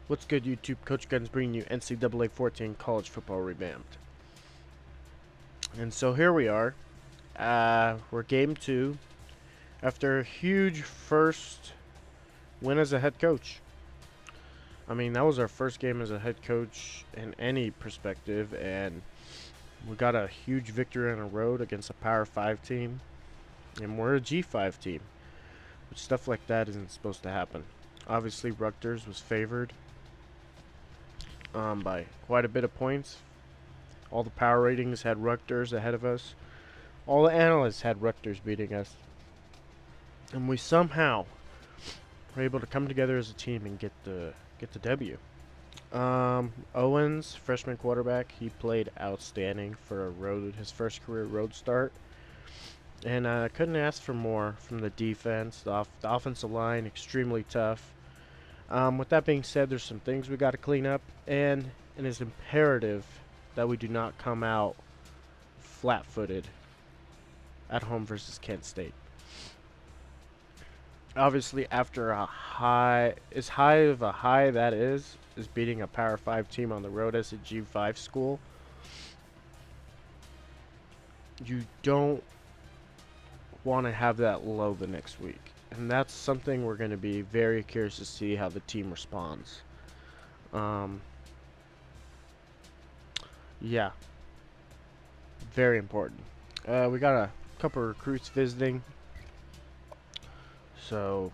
What's good, YouTube? Coach Guns bringing you NCAA 14 College Football Revamped. And so here we are. We're game 2 after a huge first win as a head coach. I mean, that was our first game as a head coach in any perspective, and we got a huge victory on the road against a Power 5 team, and we're a G5 team. But stuff like that isn't supposed to happen. Obviously, Rutgers was favored by quite a bit of points. All the power ratings had Rutgers ahead of us. All the analysts had Rutgers beating us. And we somehow were able to come together as a team and get the W. Owens, freshman quarterback, he played outstanding for his first career road start. And couldn't ask for more from the defense. The offensive line, extremely tough. With that being said, there's some things we got to clean up, and it is imperative that we do not come out flat-footed at home versus Kent State. Obviously, after a high that is beating a Power 5 team on the road as a G5 school, you don't want to have that low the next week. And that's something we're going to be very curious to see how the team responds. Yeah. Very important. We got a couple of recruits visiting. So,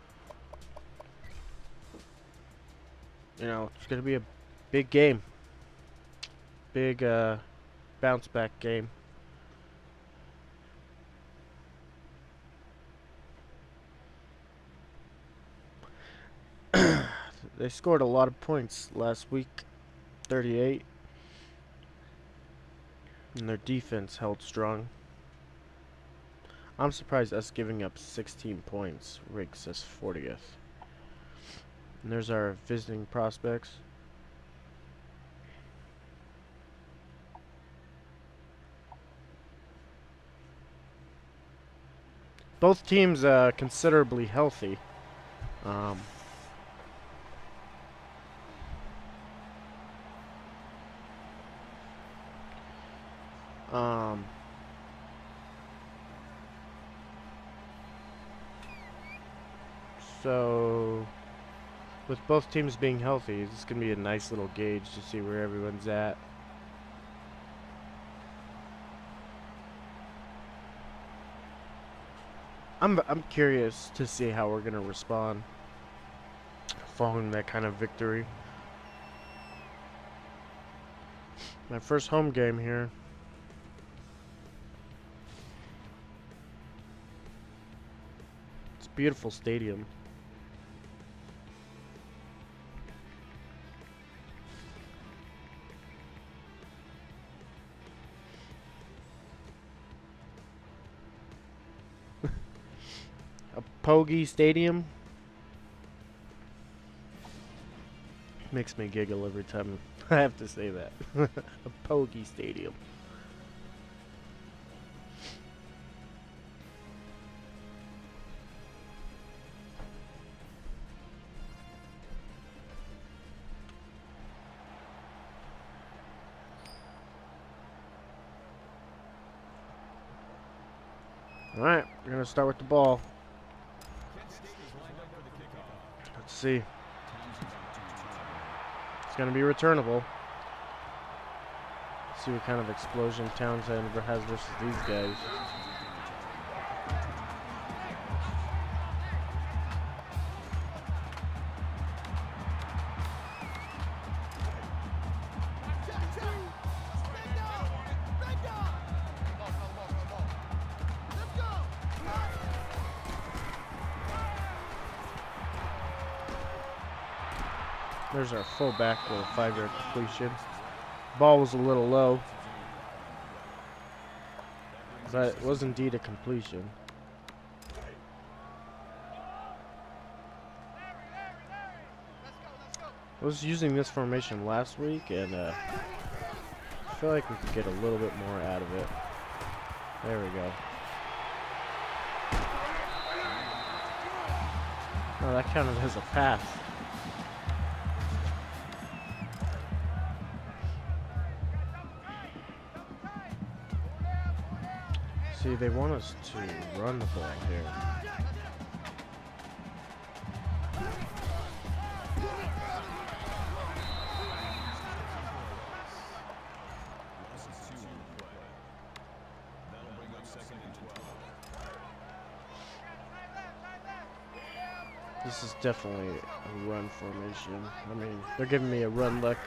you know, it's going to be a big game. Big bounce back game. They scored a lot of points last week, 38. And their defense held strong. I'm surprised us giving up 16 points ranks us 40th. And there's our visiting prospects. Both teams considerably healthy. So, with both teams being healthy, this is going to be a nice little gauge to see where everyone's at. I'm curious to see how we're going to respond following that kind of victory. My first home game here. It's a beautiful stadium. A Poggy Stadium makes me giggle every time I have to say that. A Poggy Stadium. Alright, we're going to start with the ball. Let's see. It's going to be returnable. Let's see what kind of explosion Townsend has versus these guys. There's our fullback with a 5-yard completion. Ball was a little low, but it was indeed a completion. I was using this formation last week, and I feel like we could get a little bit more out of it. There we go. Oh, that counted as a pass. See, they want us to run the ball here. This is definitely a run formation. I mean, they're giving me a run look.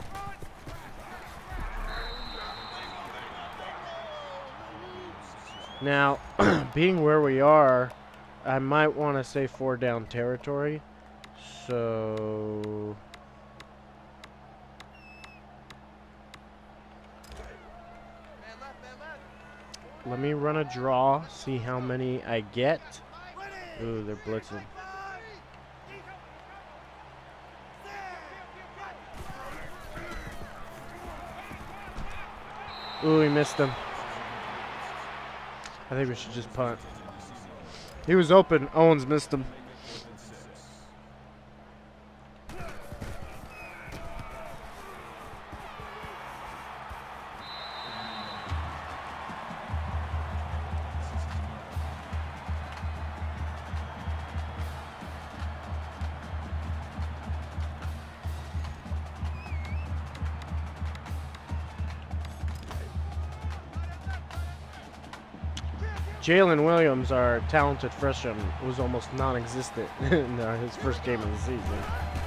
Now, being where we are, I might want to say 4 down territory. So let me run a draw, see how many I get. Ooh, they're blitzing. Ooh, he missed him. I think we should just punt. He was open. Owens missed him. Jalen Williams, our talented freshman, was almost non-existent in his first game of the season.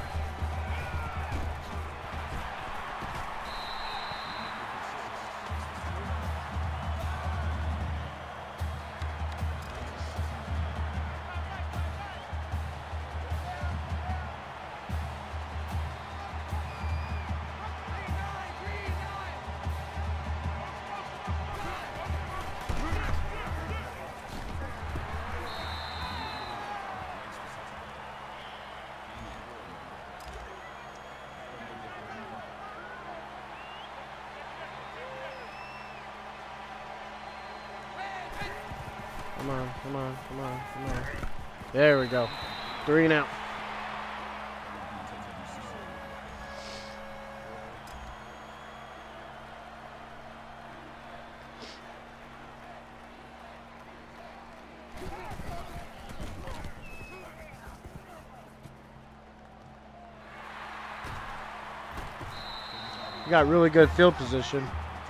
Come on, come on, come on, come on. There we go. 3 and out. You got really good field position.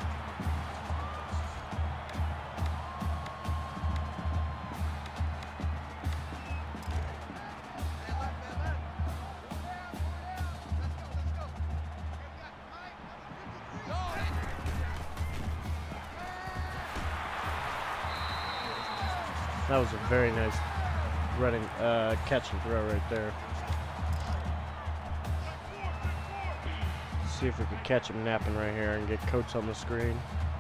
That was a very nice running catch and throw right there. Let's see if we can catch him napping right here and get Coates on the screen.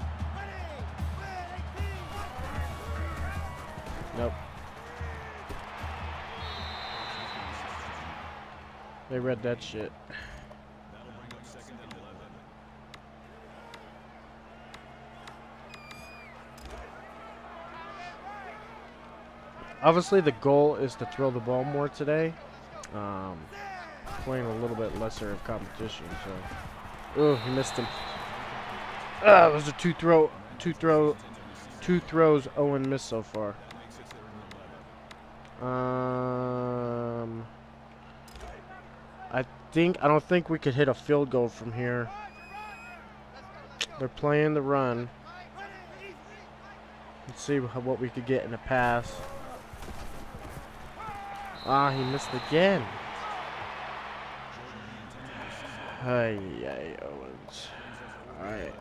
Nope. They read that shit. Obviously, the goal is to throw the ball more today. Playing a little bit lesser of competition, so. Ooh, he missed him. It was a two throws. Owen missed so far. I don't think we could hit a field goal from here. They're playing the run. Let's see what we could get in a pass. Ah, he missed again. Hey, Owens. Alright.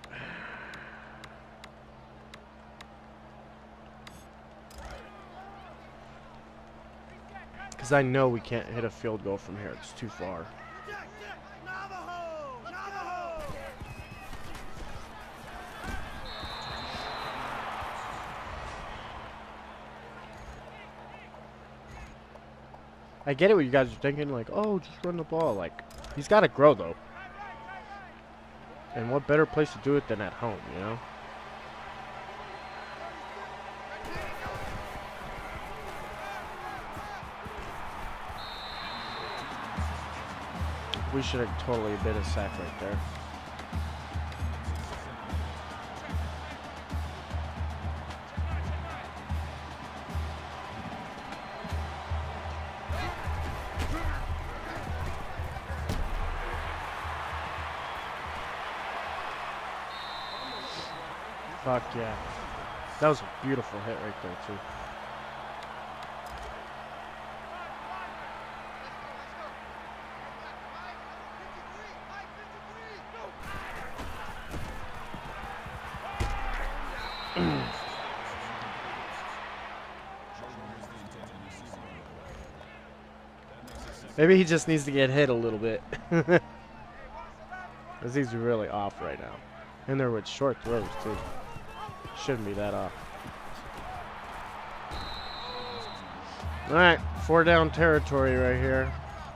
Because I know we can't hit a field goal from here. It's too far. I get it what you guys are thinking, like, oh, just run the ball. Like, he's got to grow, though. And what better place to do it than at home, you know? We should have totally been a sack right there. Fuck yeah. That was a beautiful hit right there, too. Maybe he just needs to get hit a little bit. Because he's really off right now. And they're with short throws, too. Shouldn't be that off. Alright, 4 down territory right here.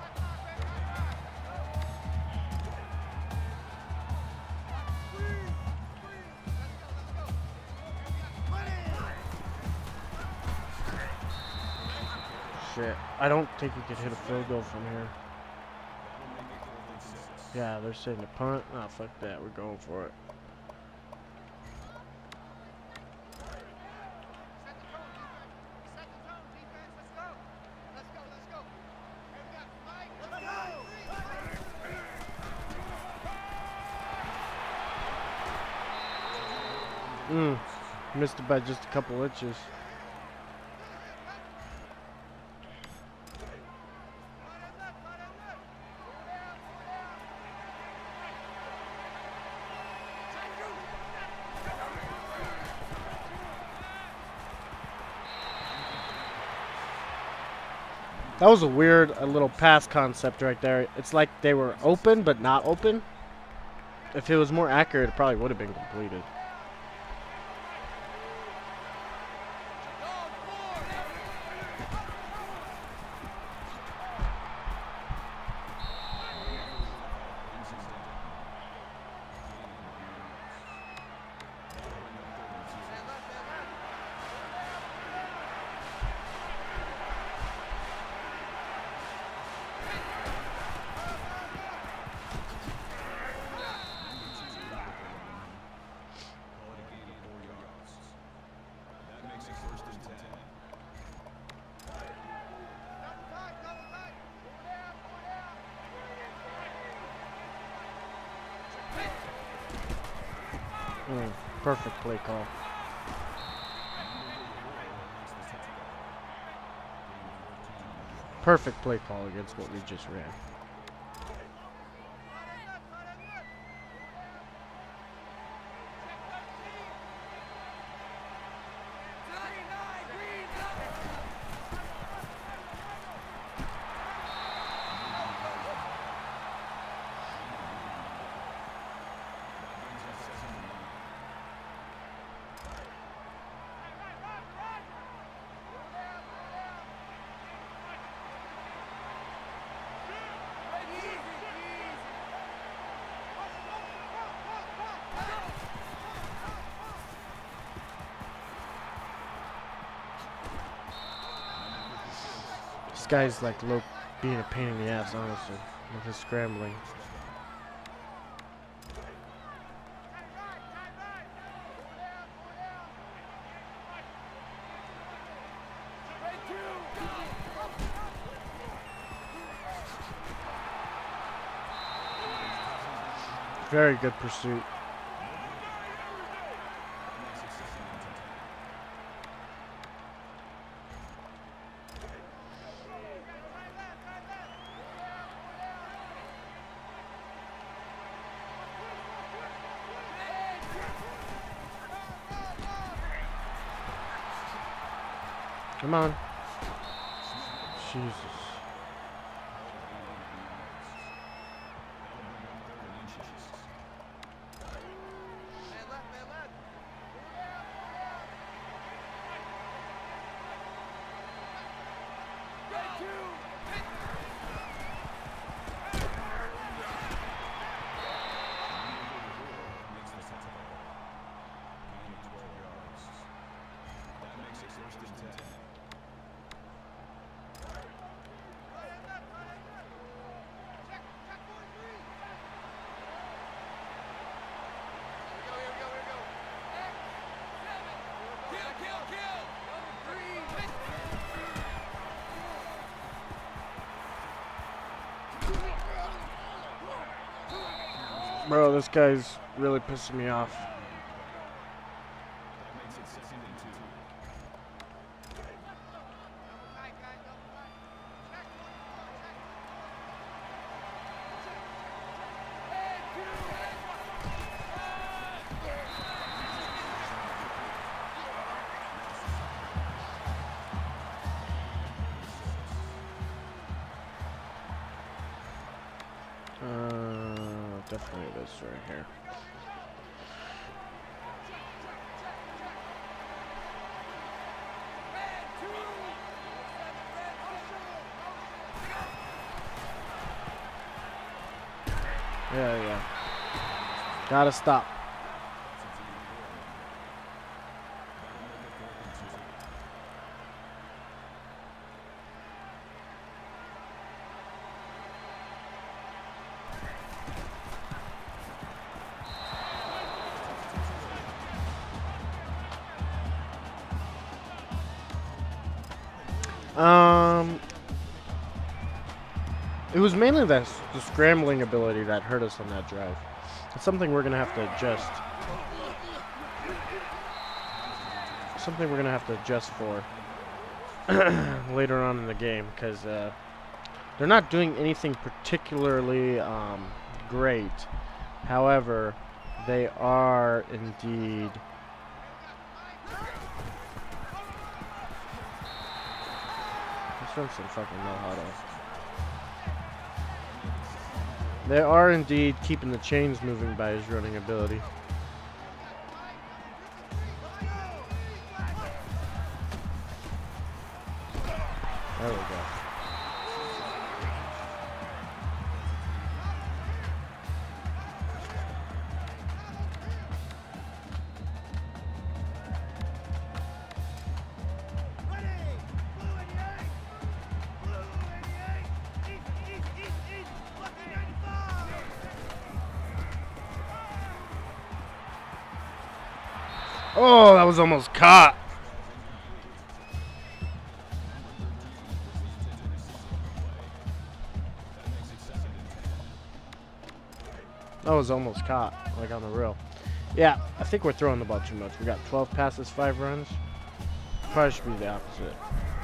Shit. I don't think we could hit a field goal from here. Yeah, they're saying to punt. Oh, fuck that. We're going for it. Missed it by just a couple inches. That was a weird little pass concept right there. It's like they were open but not open. If it was more accurate, it probably would have been completed. Perfect play call. Perfect play call against what we just ran. This guy's like being a pain in the ass, honestly, with his scrambling. Very good pursuit. Come on. Jesus. Bro, this guy's really pissing me off. Definitely this right here. Yeah. Gotta stop. It was mainly the scrambling ability that hurt us on that drive. It's something we're gonna have to adjust. Something we're gonna have to adjust for later on in the game, because they're not doing anything particularly great. However, they are indeed some fucking no-huddle. They are indeed keeping the chains moving by his running ability. There we go. Oh, that was almost caught. That was almost caught, like on the real. Yeah, I think we're throwing the ball too much. We got 12 passes, 5 runs. Probably should be the opposite.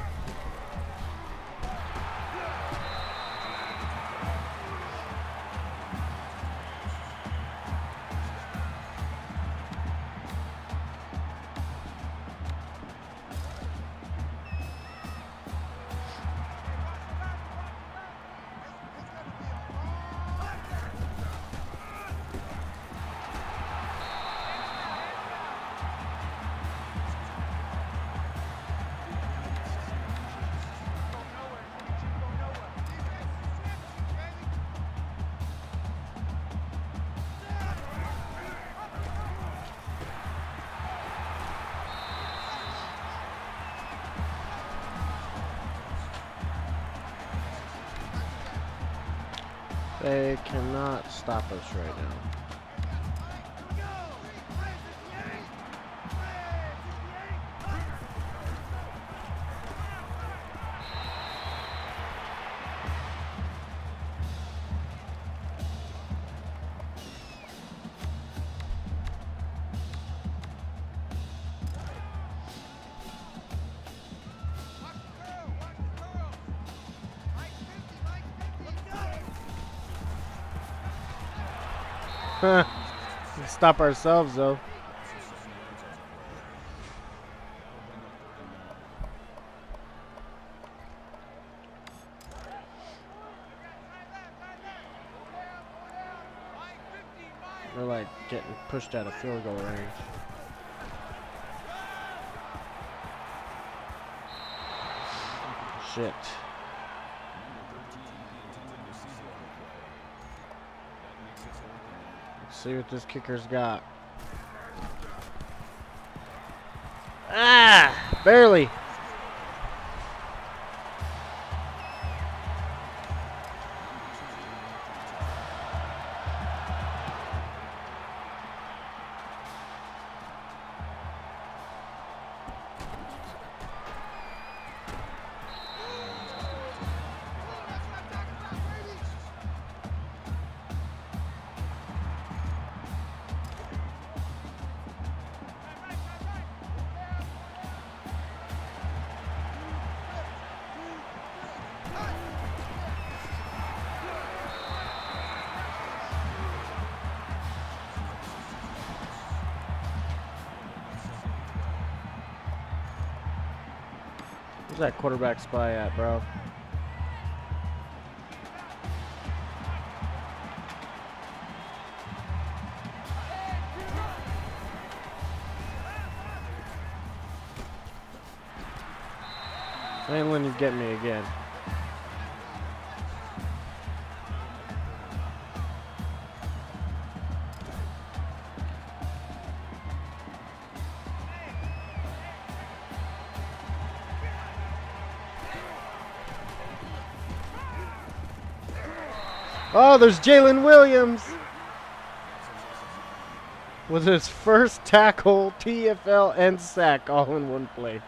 They cannot stop us right now. Stop ourselves though. We're like getting pushed out of field goal range. Shit. See what this kicker's got. Ah! Barely. Where's that quarterback spy at, bro? ain't letting you get me again. Oh, there's Jalen Williams with his first tackle, TFL, and sack all in one play.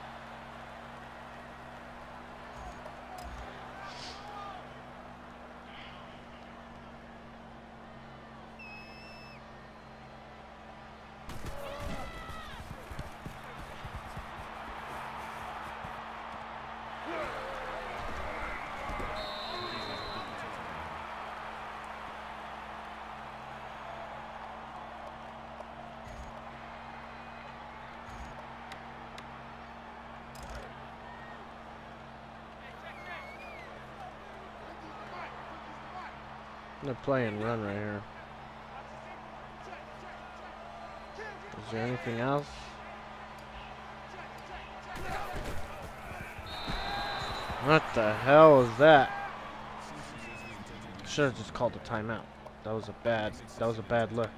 They're playing run right here. Is there anything else? What the hell is that? Should have just called a timeout. That was a bad look.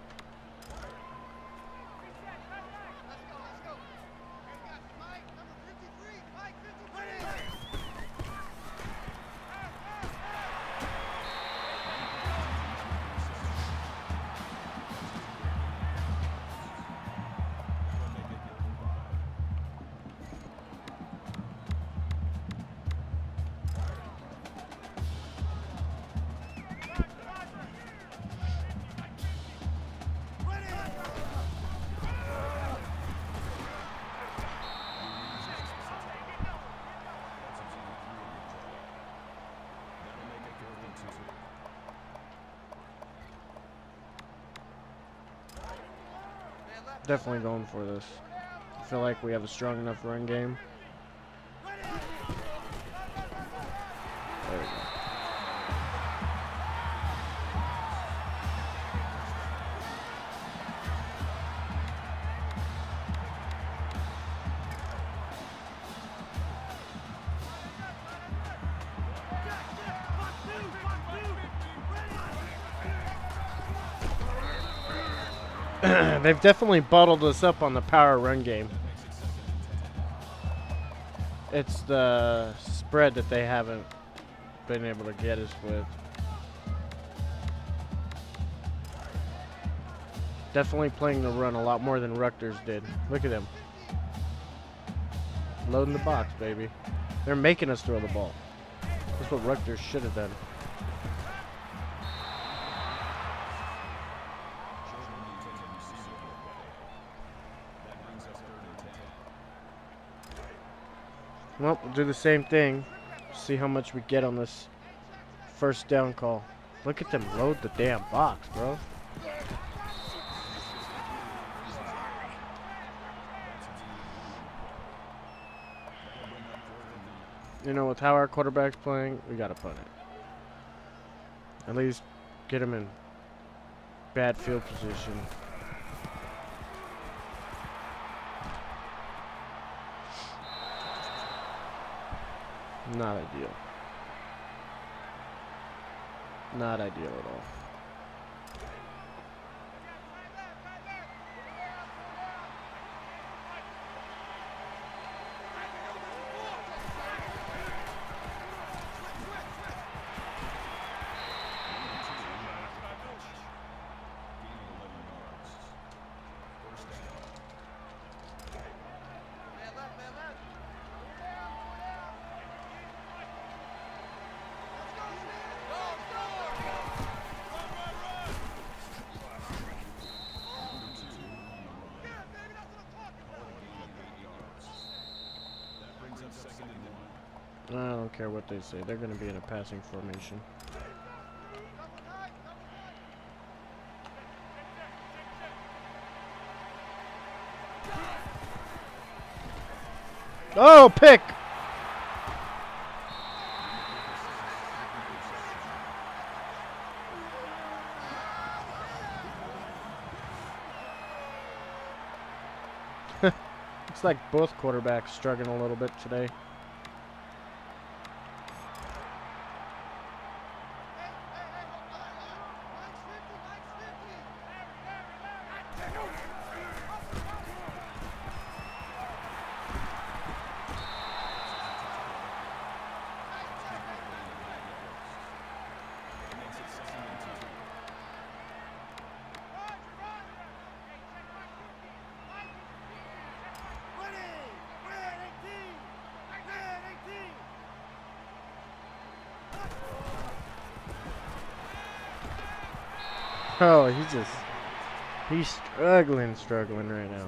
Definitely going for this. I feel like we have a strong enough run game. There we go. They've definitely bottled us up on the power run game. It's the spread that they haven't been able to get us with. Definitely playing the run a lot more than Rutgers did. Look at them. Loading the box, baby. They're making us throw the ball. That's what Rutgers should have done. Well, we'll do the same thing. See how much we get on this first down call. Look at them load the damn box, bro. You know, with how our quarterback's playing, we gotta punt it. At least get him in bad field position. Not ideal. Not ideal at all. I don't care what they say. They're going to be in a passing formation. Oh, pick! Looks like both quarterbacks struggling a little bit today. Oh, he's struggling right now.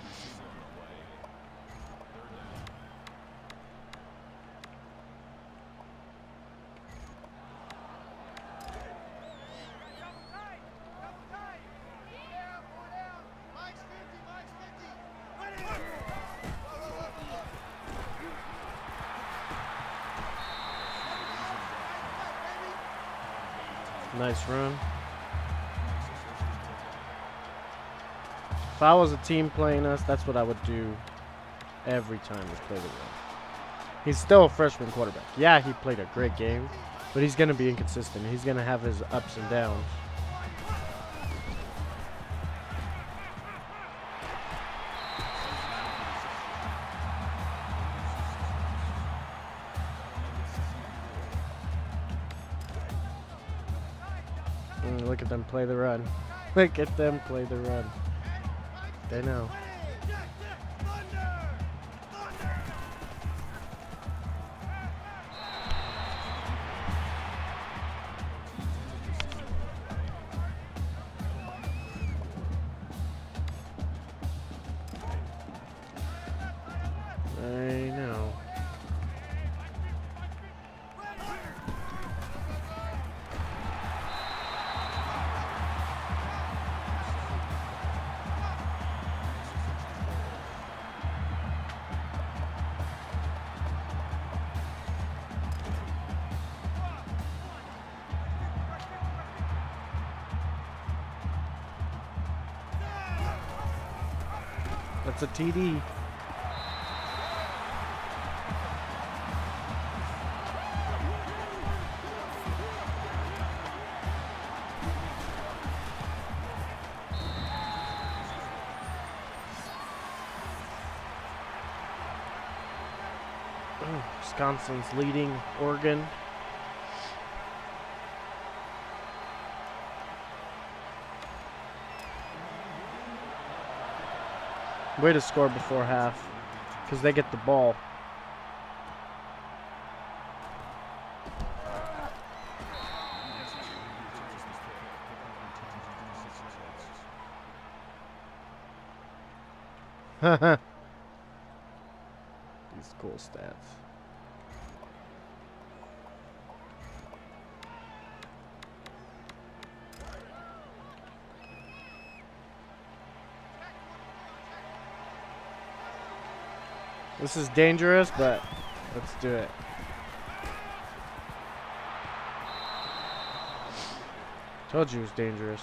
Nice run. If I was a team playing us, that's what I would do every time we play the run. He's still a freshman quarterback. Yeah, he played a great game, but he's going to be inconsistent. He's going to have his ups and downs. Look at them play the run. Look at them play the run. They know. They know. That's a TD. Wisconsin's leading Oregon. Way to score before half, because they get the ball. These cool stats. This is dangerous, but let's do it. Told you it was dangerous.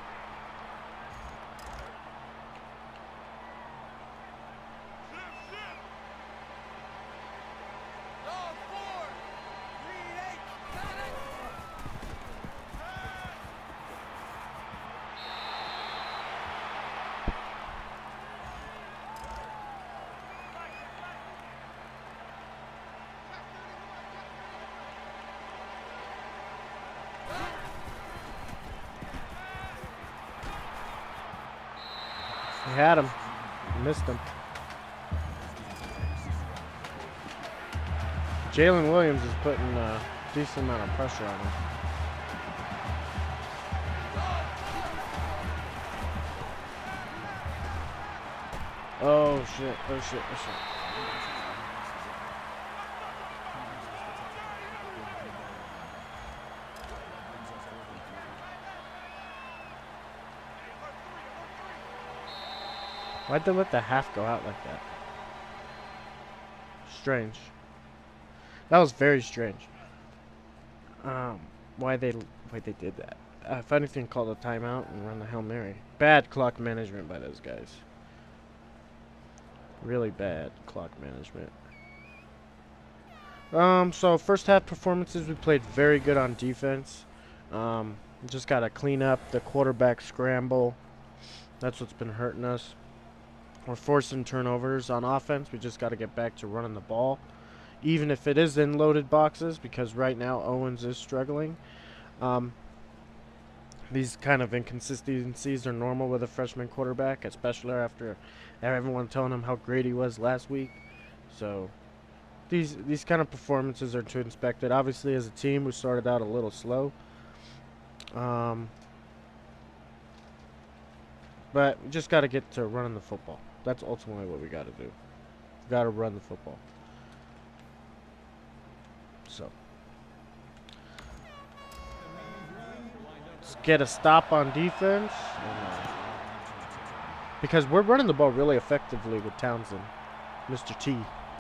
He had him. He missed him. Jalen Williams is putting a decent amount of pressure on him. Oh shit, oh shit, oh shit. Why'd they let the half go out like that? Strange. That was very strange. Why they did that? If anything, call a timeout and run the Hail Mary. Bad clock management by those guys. Really bad clock management. So first half performances, we played very good on defense. Just gotta clean up the quarterback scramble. That's what's been hurting us. We're forcing turnovers on offense. We just got to get back to running the ball, even if it is in loaded boxes, because right now Owens is struggling. These kind of inconsistencies are normal with a freshman quarterback, especially after everyone telling him how great he was last week. So these kind of performances are to inspect it. Obviously, as a team, we started out a little slow. But we just got to get to running the football. That's ultimately what we got to do. We got to run the football. So let's get a stop on defense. Because we're running the ball really effectively with Townsend, Mr. T.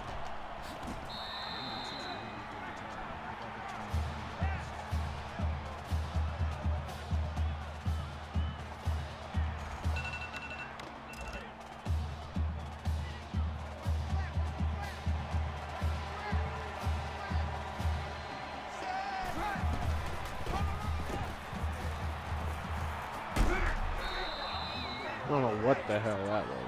I don't know what the hell that was.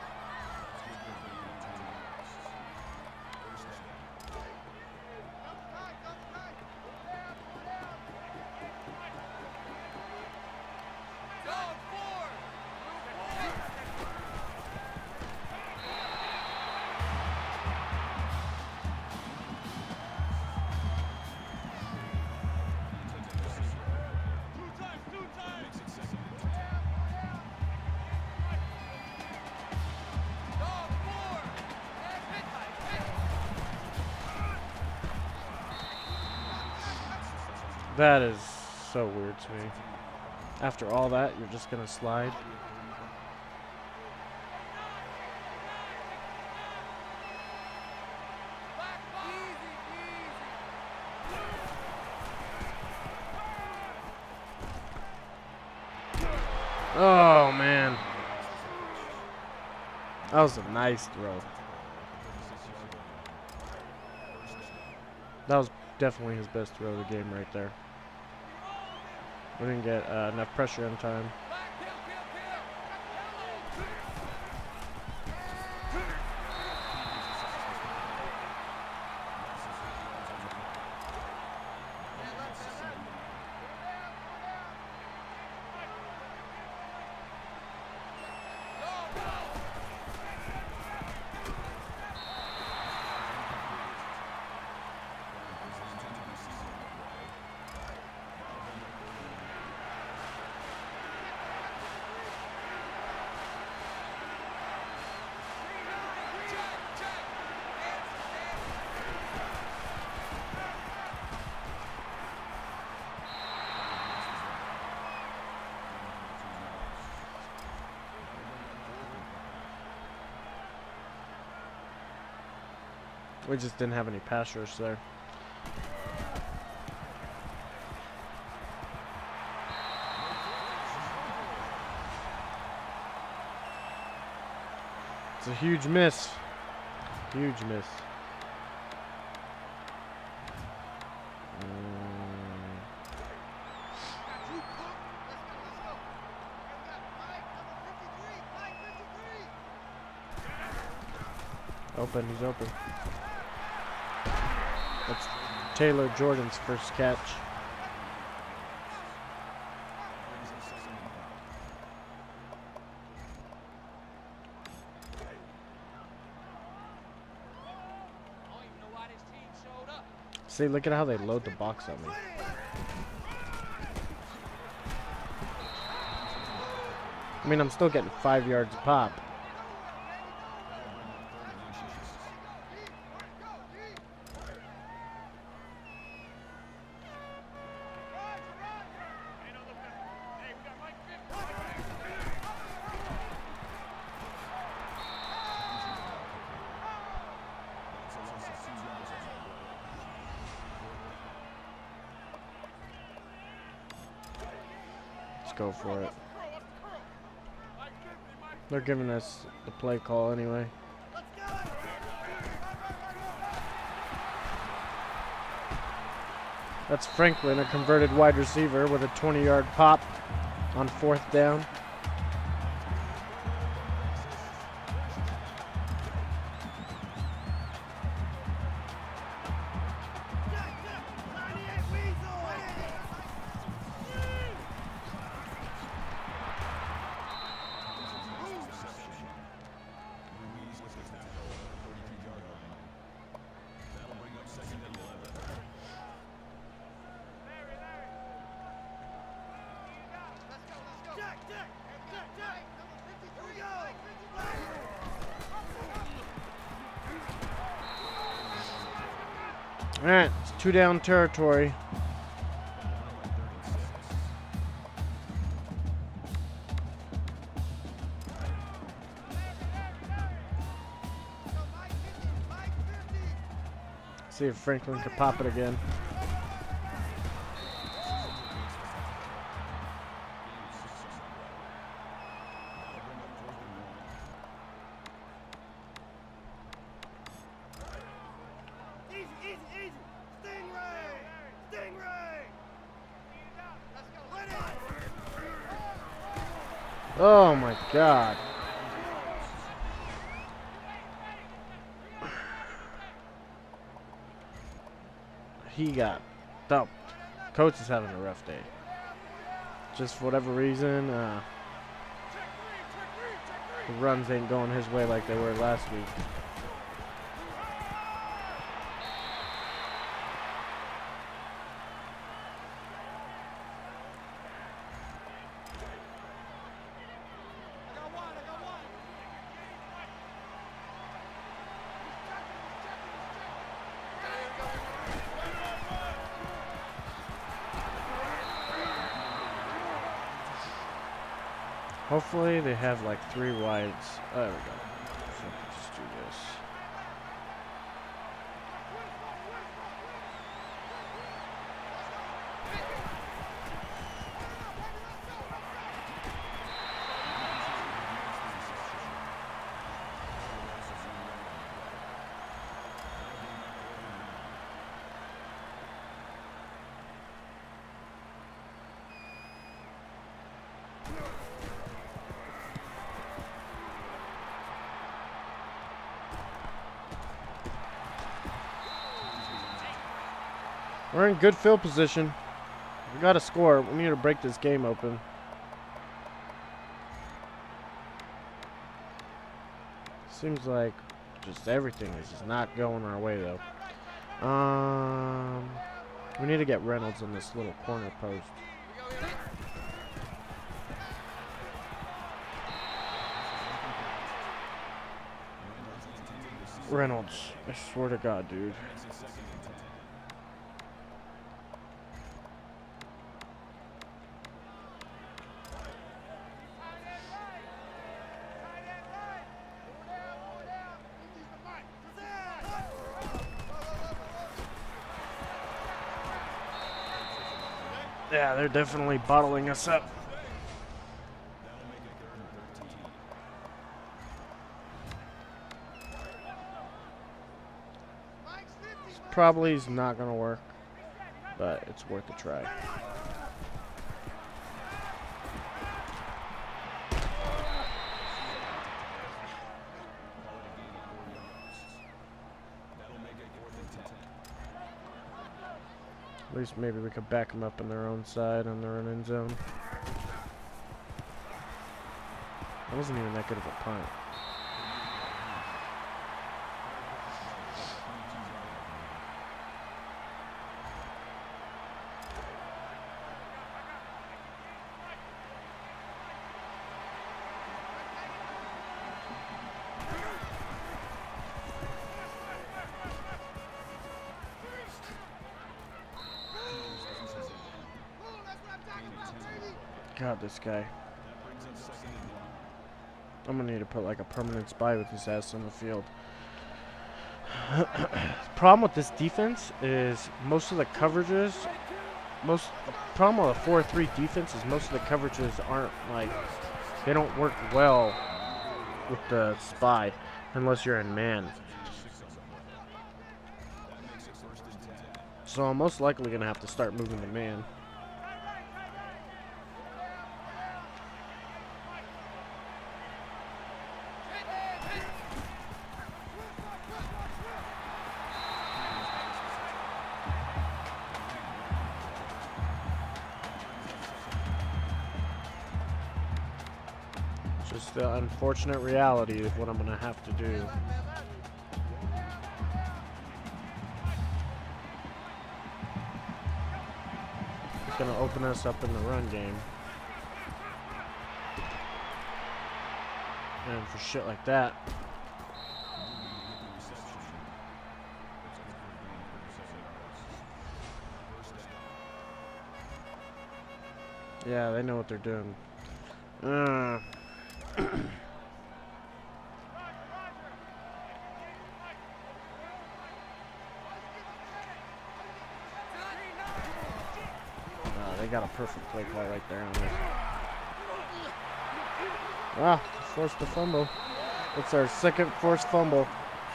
That is so weird to me. After all that, you're just gonna slide. Oh man, that was a nice throw. That was definitely his best throw of the game right there. We didn't get enough pressure in time. We just didn't have any pass rush there. It's a huge miss. Huge miss. Open, he's open. That's Taylor Jordan's first catch. See, look at how they load the box on me. I mean, I'm still getting 5 yards a pop. Go for it. They're giving us the play call anyway. That's Franklin, a converted wide receiver with a 20-yard pop on 4th down. Alright, it's 2 down territory. See if Franklin can pop it again. Oh my God. He got dumped. Coach is having a rough day. Just for whatever reason, the runs ain't going his way like they were last week. Hopefully they have like 3 wides. Oh, there we go. So let's do this. We're in good field position. We got to score. We need to break this game open. Seems like just everything is just not going our way though. We need to get Reynolds in this little corner post. Reynolds, I swear to God, dude. Yeah, they're definitely bottling us up. This probably is not going to work, but it's worth a try. At least maybe we could back them up in their own side on their own end zone. That wasn't even that good of a punt. God, this guy. I'm gonna need to put like a permanent spy with his ass on the field. The problem with this defense is most of the coverages, the problem with a 4-3 defense is most of the coverages aren't like, they don't work well with the spy unless you're in man. So I'm most likely gonna have to start moving to man. Just the unfortunate reality of what I'm going to have to do. It's going to open us up in the run game. And for shit like that. Yeah, they know what they're doing. They got a perfect play call right there on this. Ah, forced a fumble. It's our second forced fumble.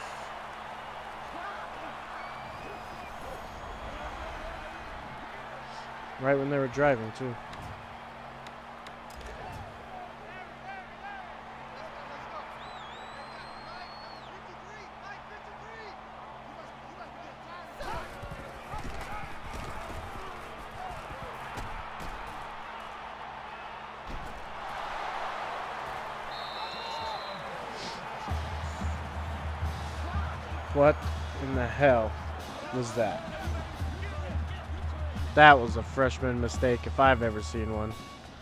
Right when they were driving, too. What in the hell was that? That was a freshman mistake if I've ever seen one.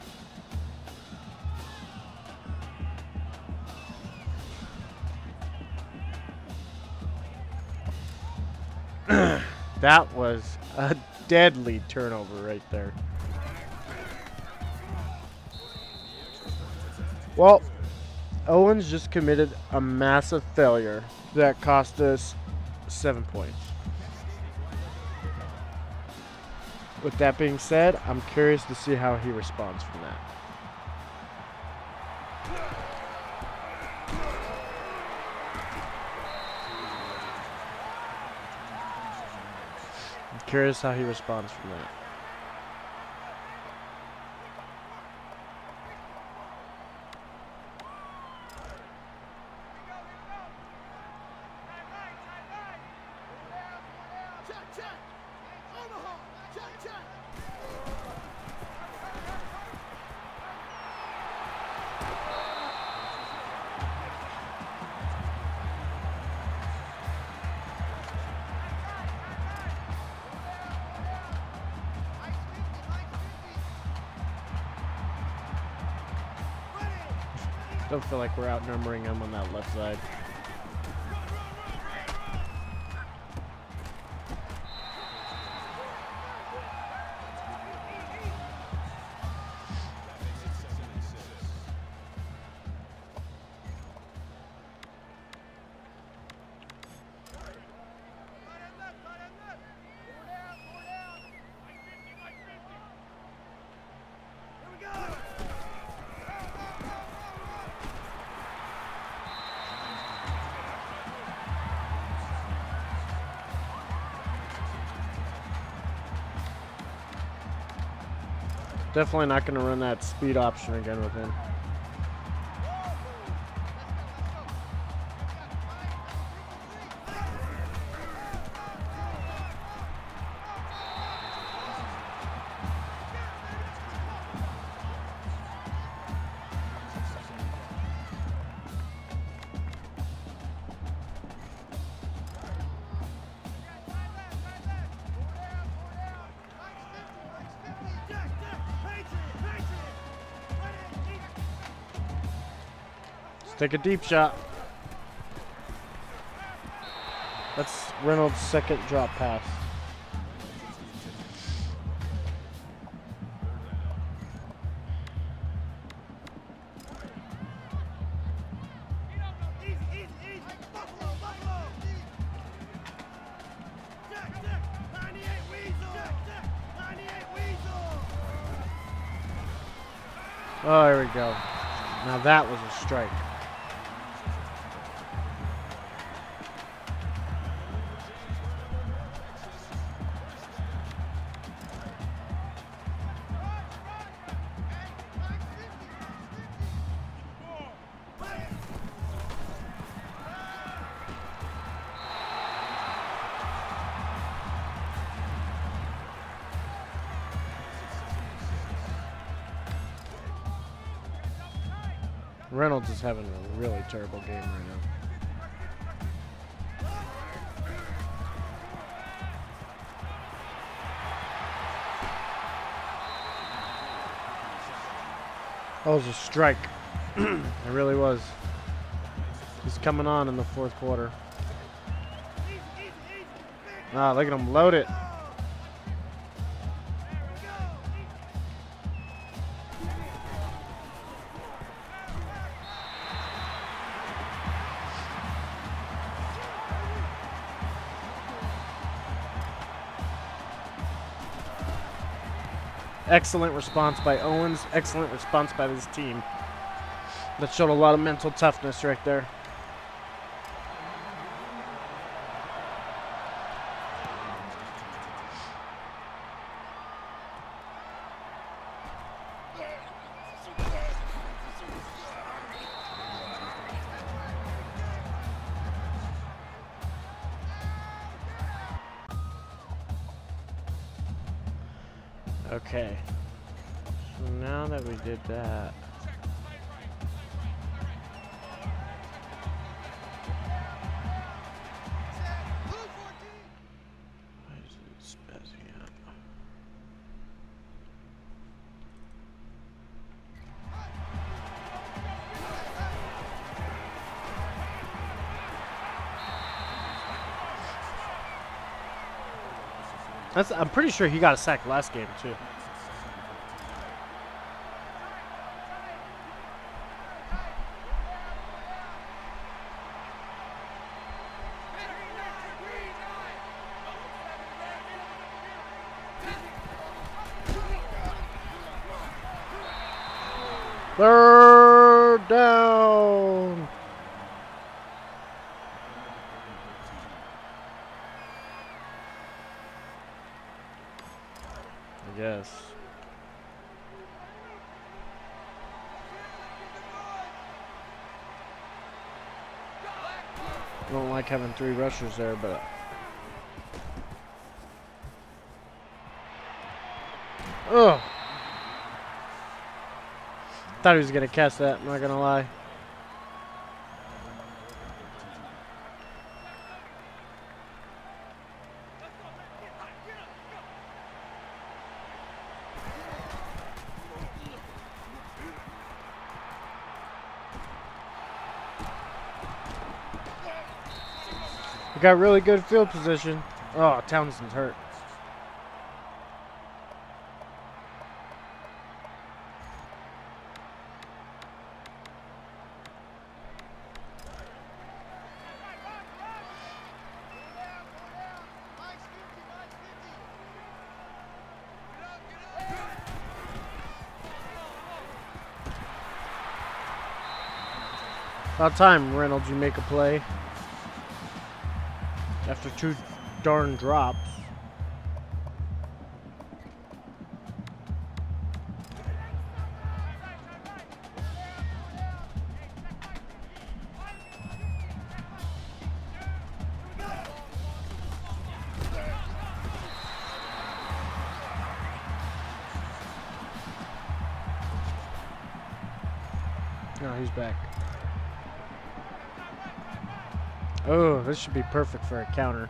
That was a deadly turnover right there. Well, Owens just committed a massive failure that cost us 7 points. With that being said, I'm curious to see how he responds from that. I'm curious how he responds from that. Don't feel like we're outnumbering them on that left side. Definitely not going to run that speed option again with him. Take a deep shot. That's Reynolds' second drop pass. Oh, there we go. Now that was a strike. Reynolds is having a really terrible game right now. That was a strike. It really was. He's coming on in the fourth quarter. Ah, look at him load it. Excellent response by Owens. Excellent response by this team. That showed a lot of mental toughness right there. Okay. So now that we did that, why is it spazzing out? I'm pretty sure he got a sack last game too. Third down. I guess. I don't like having 3 rushers there, but ugh. Thought he was gonna catch that, I'm not gonna lie. We got really good field position. Oh, Townsend's hurt. About time, Reynolds, you make a play. After 2 darn drops. No, he's back. Oh, this should be perfect for a counter.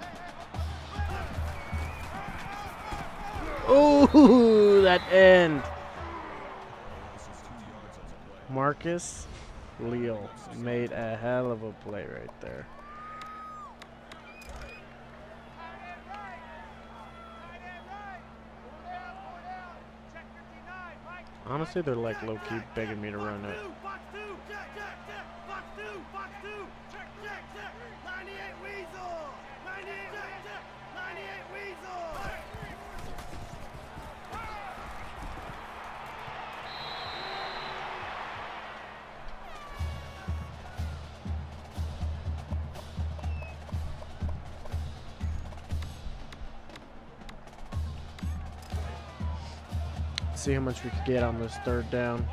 Oh, that end. Marcus Leal made a hell of a play right there. Honestly, they're like low-key begging me to run it. See how much we could get on this 3rd down.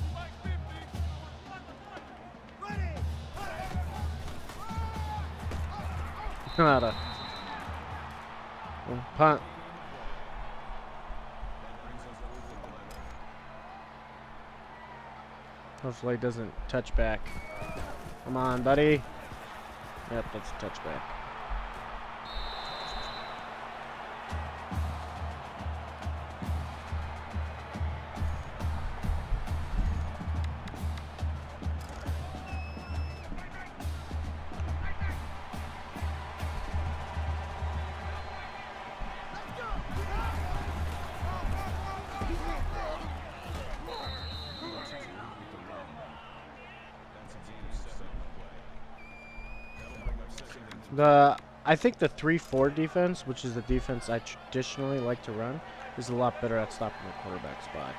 Nada. Punt. Hopefully it doesn't touch back. Come on, buddy. Yep, that's a touchback. I think the 3-4 defense, which is the defense I traditionally like to run, is a lot better at stopping the quarterback spot.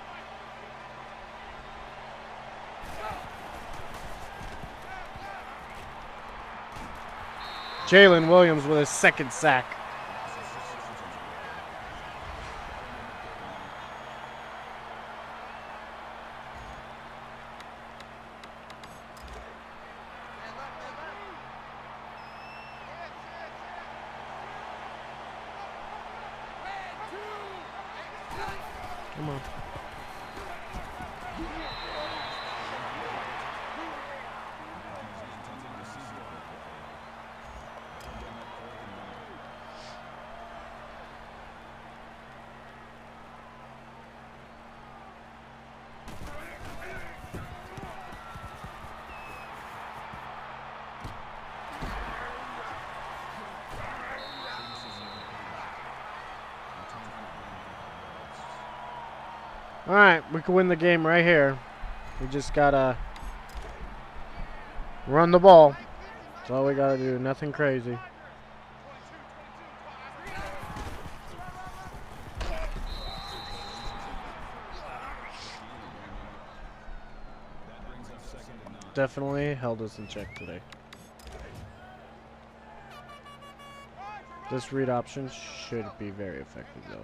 Jalen Williams with his second sack. Come on. Alright, we can win the game right here. We just gotta run the ball. That's all we gotta do, nothing crazy. Definitely held us in check today. This read option should be very effective though.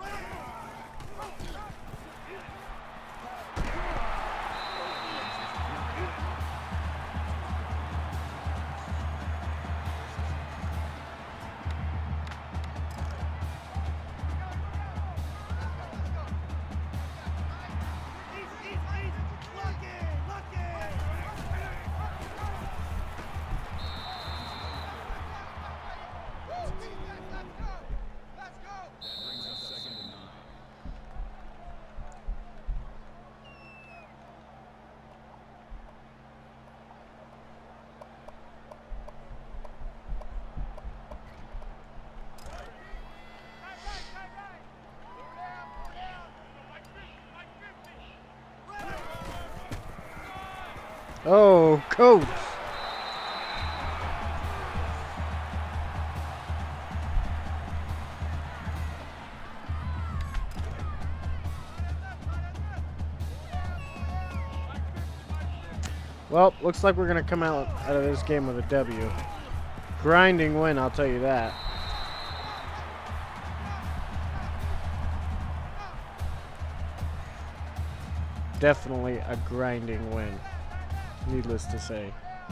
Oh, coach. Well, looks like we're going to come out of this game with a W. Grinding win, I'll tell you that. Definitely a grinding win, needless to say.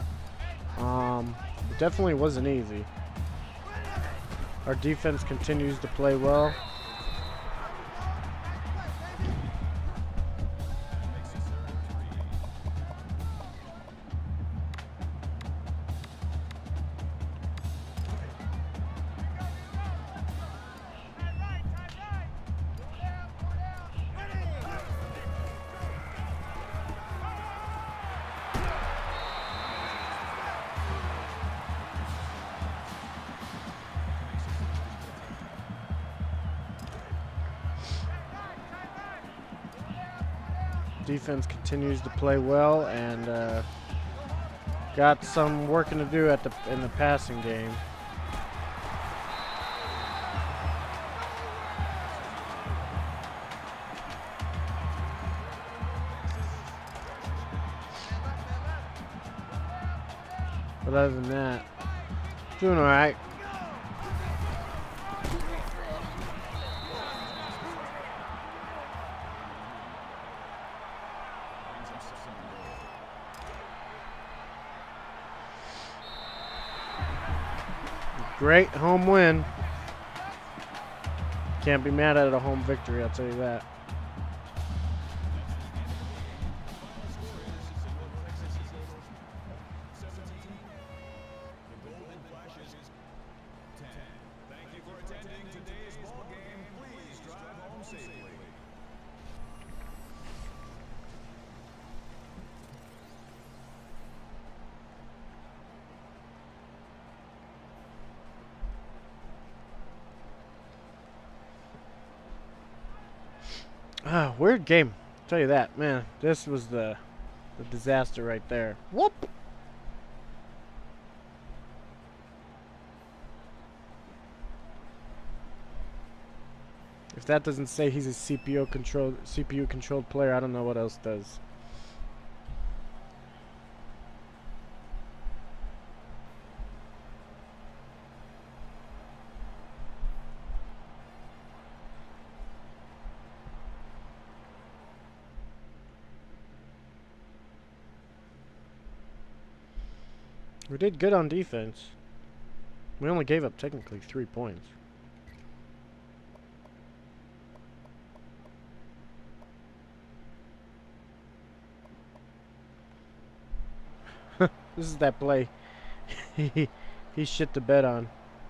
It definitely wasn't easy. Our defense continues to play well. Defense continues to play well and got some working to do in the passing game. But other than that, doing all right. Great home win. Can't be mad at a home victory, I'll tell you that. Weird game. I'll tell you that, man. This was the disaster right there. Whoop! If that doesn't say he's a CPU controlled player, I don't know what else does. We did good on defense. We only gave up technically 3 points. This is that play he shit the bed on.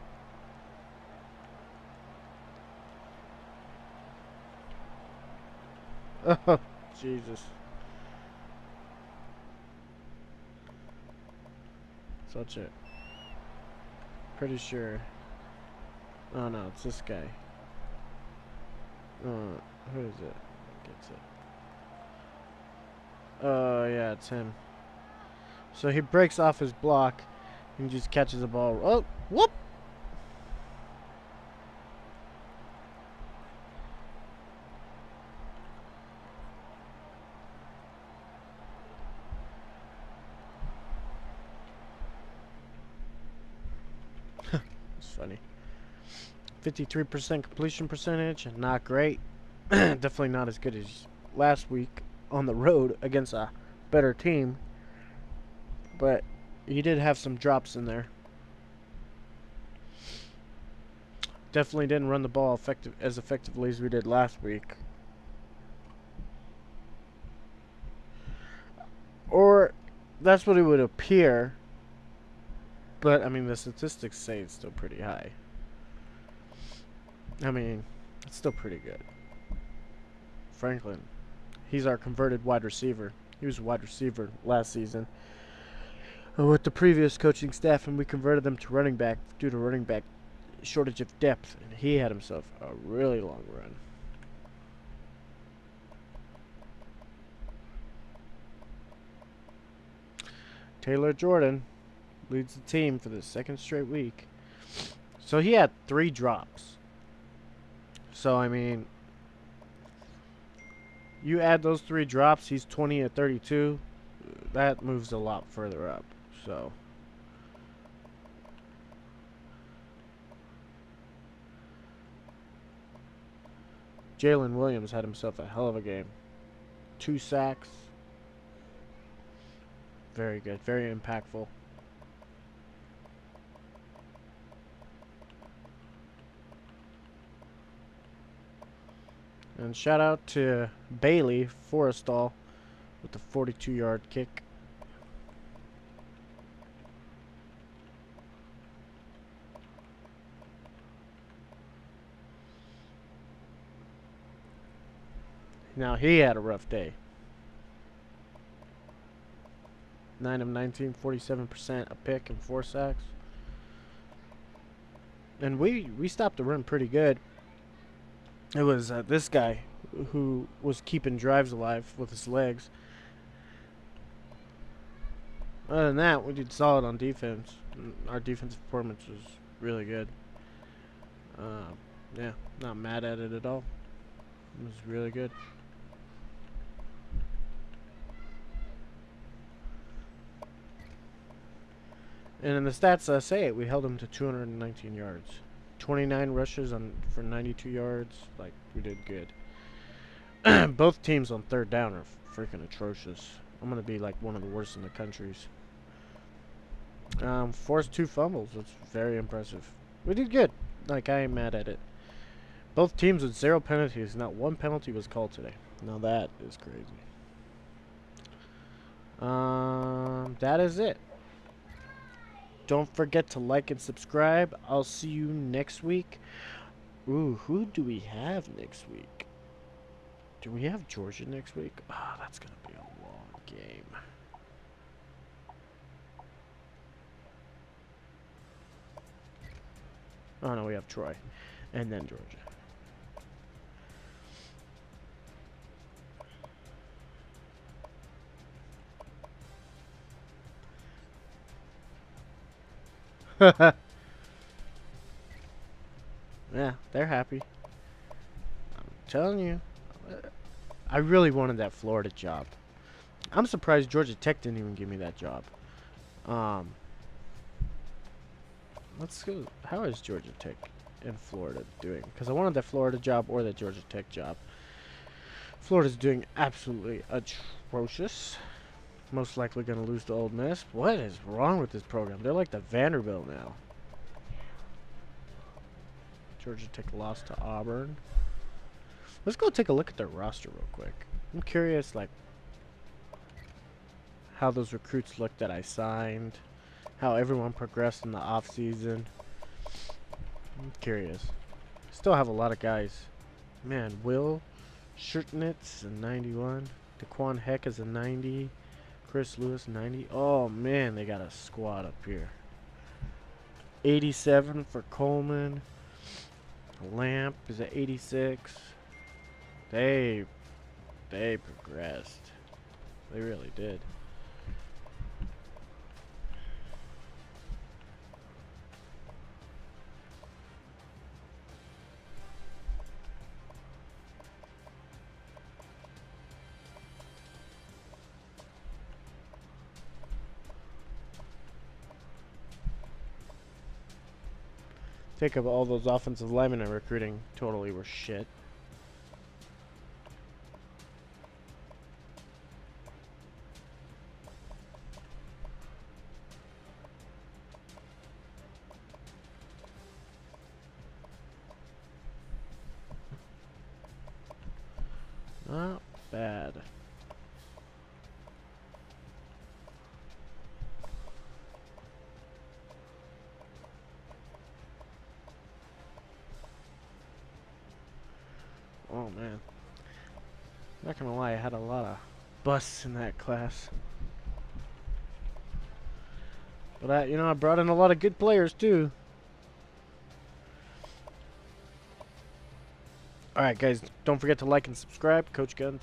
Oh, Jesus. Such it. Pretty sure. Oh no, it's this guy. Who is it? Gets it. Oh yeah, it's him. So he breaks off his block and just catches the ball. Oh, whoop! It's funny. 53% completion percentage, not great. Definitely not as good as last week on the road against a better team. But he did have some drops in there. Definitely didn't run the ball as effectively as we did last week. Or that's what it would appear. But, I mean, the statistics say it's still pretty high. I mean, it's still pretty good. Franklin, he's our converted wide receiver. He was a wide receiver last season with the previous coaching staff, and we converted him to running back due to running back shortage of depth, and he had himself a really long run. Taylor Jordan leads the team for the second straight week. So he had 3 drops. So, I mean, you add those 3 drops, he's 20 at 32. That moves a lot further up. So, Jalen Williams had himself a hell of a game. 2 sacks. Very good. Very impactful. And shout out to Bailey Forrestal with the 42-yard kick. Now he had a rough day. 9 of 19, 47%, a pick and 4 sacks. And we stopped the run pretty good. It was this guy who was keeping drives alive with his legs. Other than that, we did solid on defense. Our defensive performance was really good. Yeah, not mad at it at all. It was really good. And in the stats say it, we held him to 219 yards. 29 rushes for 92 yards. Like, we did good. Both teams on third down are freaking atrocious. I'm going to be like one of the worst in the countries. Forced 2 fumbles. That's very impressive. We did good. Like, I ain't mad at it. Both teams with 0 penalties. Not 1 penalty was called today. Now that is crazy. That is it. Don't forget to like and subscribe. I'll see you next week. Ooh, who do we have next week? Do we have Georgia next week? Ah, oh, that's going to be a long game. Oh, no, we have Troy. And then Georgia. Yeah, they're happy. telling you. I really wanted that Florida job. I'm surprised Georgia Tech didn't even give me that job. Let's go. How is Georgia Tech and Florida doing? Because I wanted that Florida job or that Georgia Tech job. Florida's doing absolutely atrocious. Most likely going to lose to Ole Miss. What is wrong with this program? They're like the Vanderbilt now. Georgia Tech lost to Auburn. Let's go take a look at their roster real quick. I'm curious, like, how those recruits looked that I signed. How everyone progressed in the offseason. I'm curious. Still have a lot of guys. Man, Will Shirtnitz a 91. Daquan Heck is a 90. Chris Lewis 90. Oh man, they got a squad up here. 87 for Coleman. Lamp is at 86. They progressed. They really did. Take up all those offensive linemen and recruiting totally were shit. Not bad. Oh man. Not gonna lie, I had a lot of busts in that class. But I brought in a lot of good players too. Alright guys, don't forget to like and subscribe. Coach Guns.